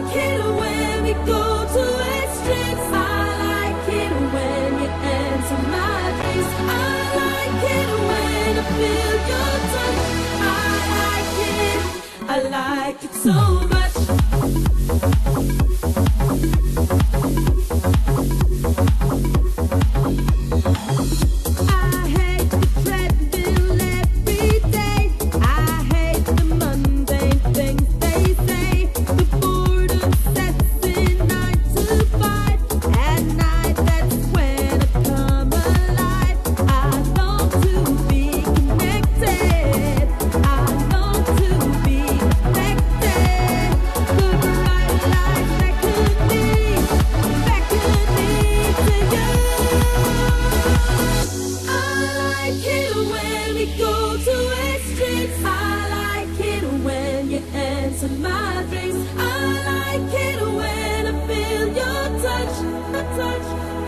like it when we go to extremes. I like it when you answer my dreams. I like it when I feel your touch. I like it so much. My dreams. I like it when I feel your touch, touch.